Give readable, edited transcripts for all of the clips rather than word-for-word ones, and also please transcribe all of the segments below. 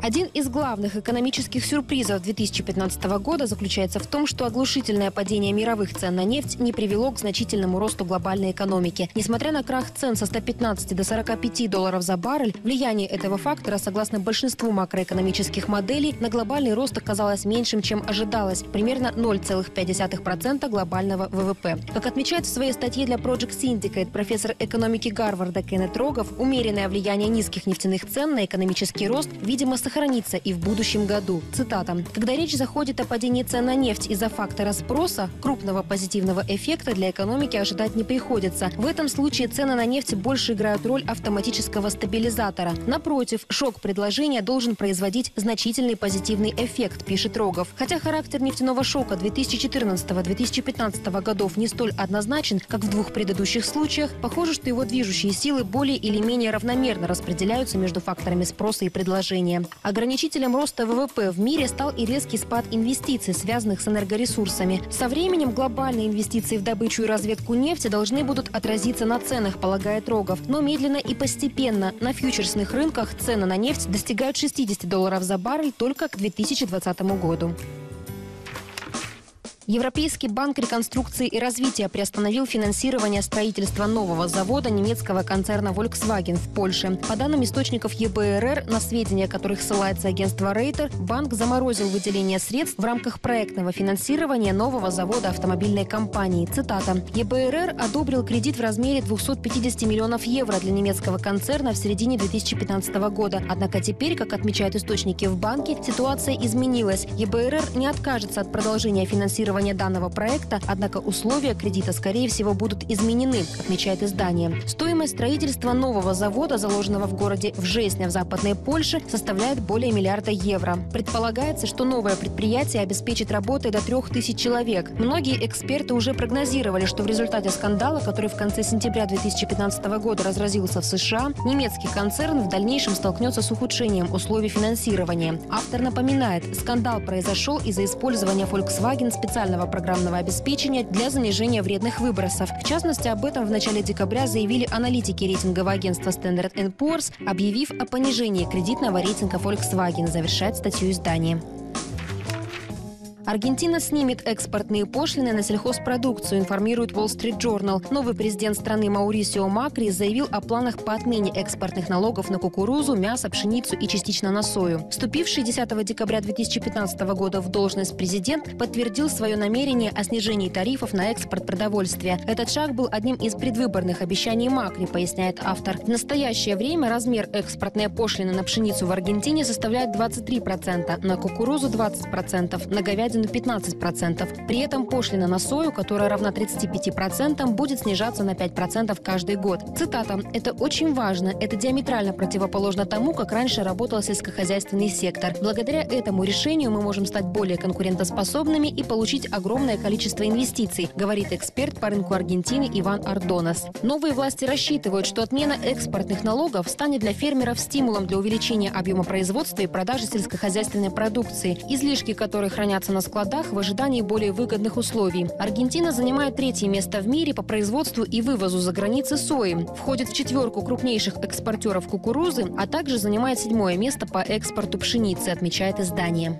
Один из главных экономических сюрпризов 2015 года заключается в том, что оглушительное падение мировых цен на нефть не привело к значительному росту глобальной экономики. Несмотря на крах цен со 115 до 45 долларов за баррель, влияние этого фактора, согласно большинству макроэкономических моделей, на глобальный рост оказалось меньшим, чем ожидалось – примерно 0,5% глобального ВВП. Как отмечает в своей статье для Project Syndicate профессор экономики Гарварда Кеннет Рогов, умеренное влияние низких нефтяных цен на экономический рост, видимо, сохранится и в будущем году. Цитата. «Когда речь заходит о падении цен на нефть из-за фактора спроса, крупного позитивного эффекта для экономики ожидать не приходится. В этом случае цены на нефть больше играют роль автоматического стабилизатора. Напротив, шок предложения должен производить значительный позитивный эффект», пишет Рогов. Хотя характер нефтяного шока 2014-2015 годов не столь однозначен, как в двух предыдущих случаях, похоже, что его движущие силы более или менее равномерно распределяются между факторами спроса и предложения. Ограничителем роста ВВП в мире стал и резкий спад инвестиций, связанных с энергоресурсами. Со временем глобальные инвестиции в добычу и разведку нефти должны будут отразиться на ценах, полагает Рогов. Но медленно и постепенно. На фьючерсных рынках цены на нефть достигают 60 долларов за баррель только к 2020 году. Европейский банк реконструкции и развития приостановил финансирование строительства нового завода немецкого концерна Volkswagen в Польше. По данным источников ЕБРР, на сведения которых ссылается агентство Рейтер, банк заморозил выделение средств в рамках проектного финансирования нового завода автомобильной компании. Цитата. «ЕБРР одобрил кредит в размере 250 миллионов евро для немецкого концерна в середине 2015 года. Однако теперь, как отмечают источники в банке, ситуация изменилась. ЕБРР не откажется от продолжения финансирования данного проекта, однако условия кредита, скорее всего, будут изменены», отмечает издание. Стоимость строительства нового завода, заложенного в городе Вжесня в Западной Польше, составляет более миллиарда евро. Предполагается, что новое предприятие обеспечит работой до 3000 человек. Многие эксперты уже прогнозировали, что в результате скандала, который в конце сентября 2015 года разразился в США, немецкий концерн в дальнейшем столкнется с ухудшением условий финансирования. Автор напоминает, скандал произошел из-за использования Volkswagen специального программного обеспечения для занижения вредных выбросов. В частности, об этом в начале декабря заявили аналитики рейтингового агентства Standard & Poor's, объявив о понижении кредитного рейтинга Volkswagen, завершает статью издание. Аргентина снимет экспортные пошлины на сельхозпродукцию, информирует Wall Street Journal. Новый президент страны Маурисио Макри заявил о планах по отмене экспортных налогов на кукурузу, мясо, пшеницу и частично на сою. Вступивший 10 декабря 2015 года в должность президент подтвердил свое намерение о снижении тарифов на экспорт продовольствия. Этот шаг был одним из предвыборных обещаний Макри, поясняет автор. В настоящее время размер экспортной пошлины на пшеницу в Аргентине составляет 23%, на кукурузу 20%, на говядину 15%. При этом пошлина на сою, которая равна 35%, будет снижаться на 5% каждый год. Цитата. «Это очень важно. Это диаметрально противоположно тому, как раньше работал сельскохозяйственный сектор. Благодаря этому решению мы можем стать более конкурентоспособными и получить огромное количество инвестиций», говорит эксперт по рынку Аргентины Иван Ардонес. Новые власти рассчитывают, что отмена экспортных налогов станет для фермеров стимулом для увеличения объема производства и продажи сельскохозяйственной продукции, излишки которой хранятся на складах в ожидании более выгодных условий. Аргентина занимает 3-е место в мире по производству и вывозу за границы сои, входит в 4-ку крупнейших экспортеров кукурузы, а также занимает 7-е место по экспорту пшеницы, отмечает издание.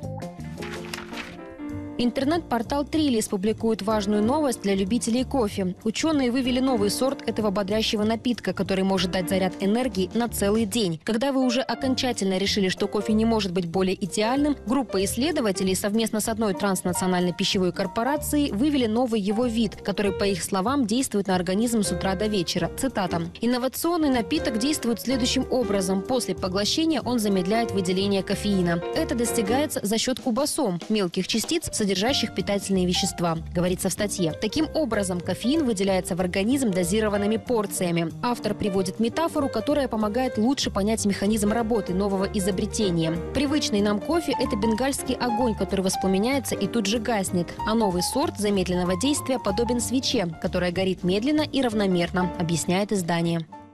Интернет-портал Трилис публикует важную новость для любителей кофе. Ученые вывели новый сорт этого бодрящего напитка, который может дать заряд энергии на целый день. Когда вы уже окончательно решили, что кофе не может быть более идеальным, группа исследователей совместно с одной транснациональной пищевой корпорацией вывели новый его вид, который, по их словам, действует на организм с утра до вечера. Цитата. «Инновационный напиток действует следующим образом. После поглощения он замедляет выделение кофеина. Это достигается за счет кубасом – мелких частиц, содержащих питательные вещества», говорится в статье. Таким образом, кофеин выделяется в организм дозированными порциями. Автор приводит метафору, которая помогает лучше понять механизм работы нового изобретения. Привычный нам кофе – это бенгальский огонь, который воспламеняется и тут же гаснет. А новый сорт замедленного действия подобен свече, которая горит медленно и равномерно, объясняет издание.